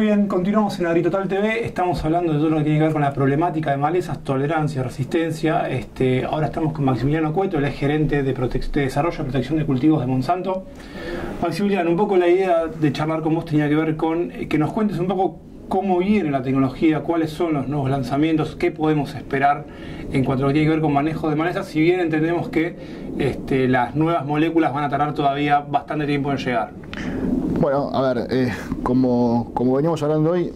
Muy bien, continuamos en AgriTotal TV. Estamos hablando de todo lo que tiene que ver con la problemática de malezas, tolerancia, resistencia. Ahora estamos con Maximiliano Cueto, él es gerente de desarrollo y protección de cultivos de Monsanto. Maximiliano, un poco la idea de charlar con vos tenía que ver con que nos cuentes un poco cómo viene la tecnología, cuáles son los nuevos lanzamientos, qué podemos esperar en cuanto a lo que tiene que ver con manejo de malezas, si bien entendemos que las nuevas moléculas van a tardar todavía bastante tiempo en llegar. Bueno, a ver, como veníamos hablando hoy,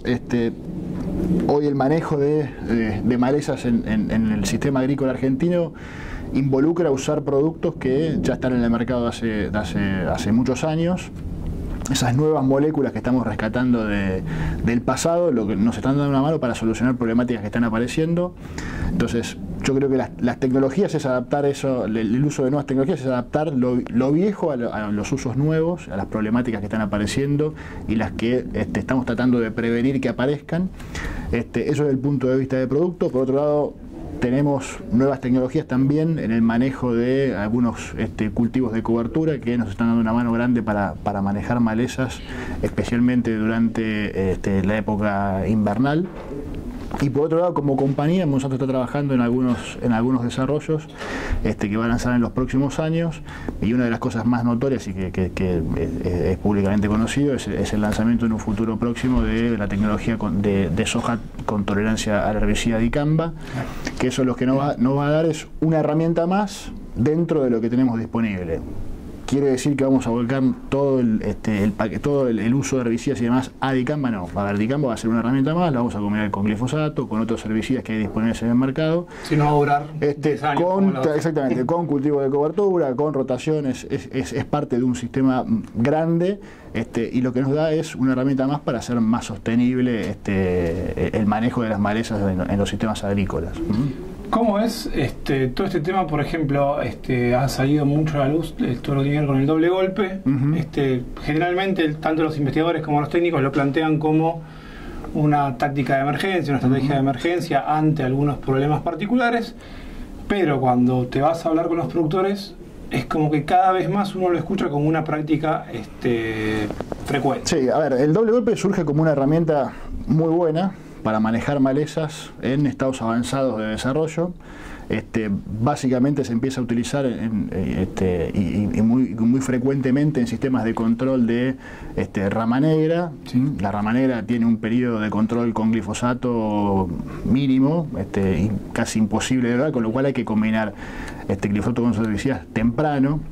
hoy el manejo de malezas en el sistema agrícola argentino involucra usar productos que ya están en el mercado hace muchos años. Esas nuevas moléculas que estamos rescatando del pasado, lo que nos están dando una mano para solucionar problemáticas que están apareciendo. Entonces, yo creo que las tecnologías es adaptar eso, el uso de nuevas tecnologías es adaptar lo viejo a los usos nuevos, a las problemáticas que están apareciendo y las que estamos tratando de prevenir que aparezcan. Eso es el punto de vista del producto. Por otro lado, tenemos nuevas tecnologías también en el manejo de algunos cultivos de cobertura que nos están dando una mano grande para manejar malezas, especialmente durante la época invernal. Y por otro lado, como compañía, Monsanto está trabajando en algunos desarrollos que va a lanzar en los próximos años, y una de las cosas más notorias y que es públicamente conocido es el lanzamiento en un futuro próximo de la tecnología de soja con tolerancia al herbicida dicamba, que eso lo que nos va a dar es una herramienta más dentro de lo que tenemos disponible. ¿Quiere decir que vamos a volcar todo el uso de herbicidas y demás a dicamba? No. A ver, dicamba va a ser una herramienta más, la vamos a combinar con glifosato, con otros herbicidas que hay disponibles en el mercado. Si no va a durar 10 años. Exactamente, con cultivo de cobertura, con rotaciones, es parte de un sistema grande, y lo que nos da es una herramienta más para hacer más sostenible el manejo de las malezas en los sistemas agrícolas. ¿Cómo es todo este tema? Por ejemplo, ha salido mucho a la luz todo lo que tiene que ver con el doble golpe. Generalmente, tanto los investigadores como los técnicos lo plantean como una táctica de emergencia, una estrategia de emergencia ante algunos problemas particulares, pero cuando te vas a hablar con los productores, es como que cada vez más uno lo escucha como una práctica frecuente. Sí, a ver, el doble golpe surge como una herramienta muy buena para manejar malezas en estados avanzados de desarrollo. Básicamente se empieza a utilizar y muy frecuentemente en sistemas de control de rama negra. ¿Sí? La rama negra tiene un periodo de control con glifosato mínimo, y casi imposible de lograr, con lo cual hay que combinar glifosato con herbicidas temprano.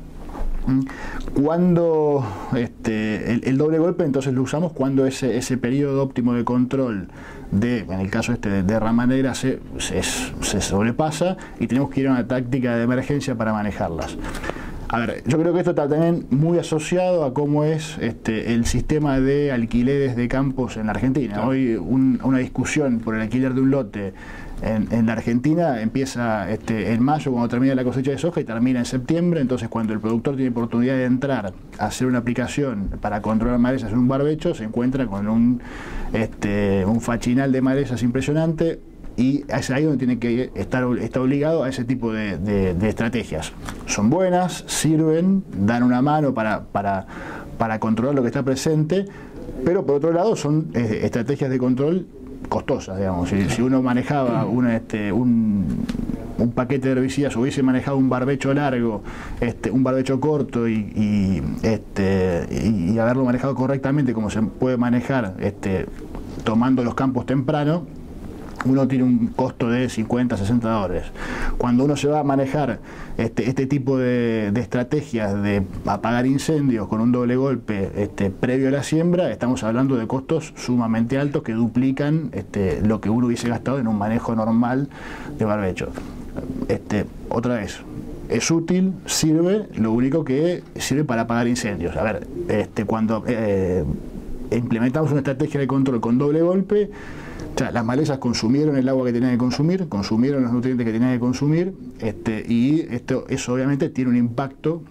Cuando el doble golpe entonces lo usamos cuando ese periodo óptimo de control en el caso de rama negra se sobrepasa y tenemos que ir a una táctica de emergencia para manejarlas. A ver, yo creo que esto está también muy asociado a cómo es el sistema de alquileres de campos en la Argentina. Claro. Hoy una discusión por el alquiler de un lote en la Argentina empieza en mayo, cuando termina la cosecha de soja, y termina en septiembre. Entonces, cuando el productor tiene oportunidad de entrar a hacer una aplicación para controlar malezas en un barbecho, se encuentra con un fachinal de malezas impresionante, y es ahí donde tiene que está obligado a ese tipo de estrategias. Son buenas, sirven, dan una mano para controlar lo que está presente, pero por otro lado son estrategias de control costosas, digamos. Si uno manejaba un paquete de herbicidas, o hubiese manejado un barbecho largo, un barbecho corto y haberlo manejado correctamente, como se puede manejar tomando los campos temprano, uno tiene un costo de 50, 60 dólares. Cuando uno se va a manejar este tipo de estrategias de apagar incendios con un doble golpe previo a la siembra, estamos hablando de costos sumamente altos que duplican lo que uno hubiese gastado en un manejo normal de barbecho. Otra vez, es útil, sirve, lo único que sirve para apagar incendios. A ver, cuando implementamos una estrategia de control con doble golpe, o sea, las malezas consumieron el agua que tenían que consumir, consumieron los nutrientes que tenían que consumir, y eso obviamente tiene un impacto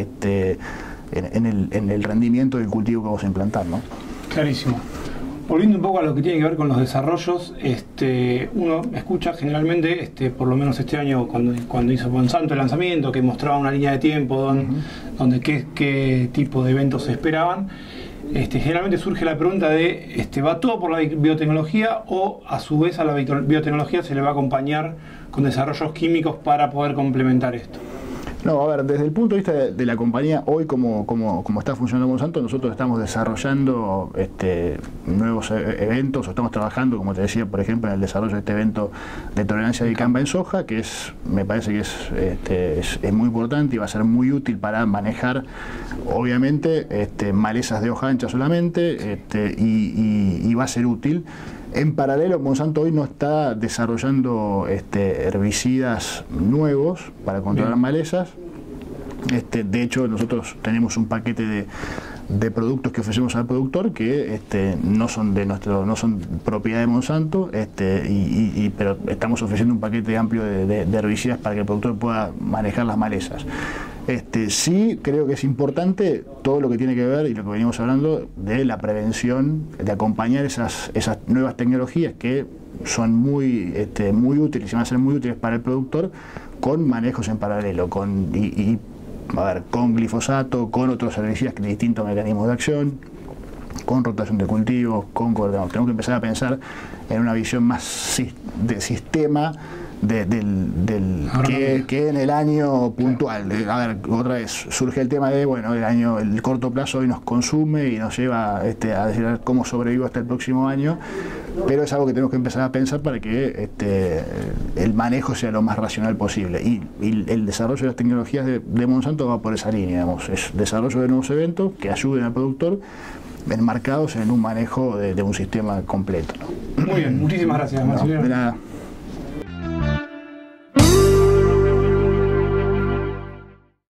en el rendimiento del cultivo que vamos a implantar, ¿no? Clarísimo. Volviendo un poco a lo que tiene que ver con los desarrollos, uno escucha generalmente, por lo menos este año cuando hizo Monsanto el lanzamiento, que mostraba una línea de tiempo donde qué tipo de eventos se esperaban. generalmente surge la pregunta de, ¿va todo por la biotecnología o a su vez a la biotecnología se le va a acompañar con desarrollos químicos para poder complementar esto? No, a ver, desde el punto de vista de la compañía, hoy como está funcionando Monsanto, nosotros estamos desarrollando nuevos eventos, o estamos trabajando, como te decía, por ejemplo, en el desarrollo de este evento de tolerancia de dicamba en soja, que me parece que es muy importante y va a ser muy útil para manejar, obviamente, malezas de hoja ancha solamente, y va a ser útil. En paralelo, Monsanto hoy no está desarrollando herbicidas nuevos para controlar malezas. De hecho, nosotros tenemos un paquete de productos que ofrecemos al productor que no son propiedad de Monsanto, pero estamos ofreciendo un paquete amplio de herbicidas para que el productor pueda manejar las malezas. Sí creo que es importante todo lo que tiene que ver y lo que venimos hablando de la prevención, de acompañar esas nuevas tecnologías que son muy útiles y van a ser muy útiles para el productor, con manejos en paralelo, con glifosato, con otros herbicidas de distintos mecanismos de acción, con rotación de cultivos, con coordenados. Tenemos que empezar a pensar en una visión más de sistema que en el año puntual. A ver, otra vez surge el tema de, el corto plazo hoy nos consume y nos lleva a decir cómo sobrevivo hasta el próximo año, pero es algo que tenemos que empezar a pensar para que el manejo sea lo más racional posible, y el desarrollo de las tecnologías de Monsanto va por esa línea, es desarrollo de nuevos eventos que ayuden al productor, enmarcados en un manejo de un sistema completo, ¿no? Muy bien, muchísimas gracias, Maximiliano. De nada.